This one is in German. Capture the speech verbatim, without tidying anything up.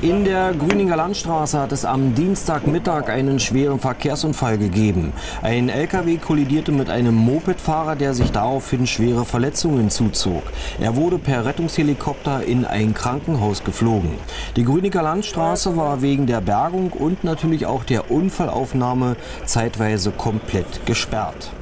In der Grüninger Landstraße hat es am Dienstagmittag einen schweren Verkehrsunfall gegeben. Ein L K W kollidierte mit einem Mopedfahrer, der sich daraufhin schwere Verletzungen zuzog. Er wurde per Rettungshelikopter in ein Krankenhaus geflogen. Die Grüninger Landstraße war wegen der Bergung und natürlich auch der Unfallaufnahme zeitweise komplett gesperrt.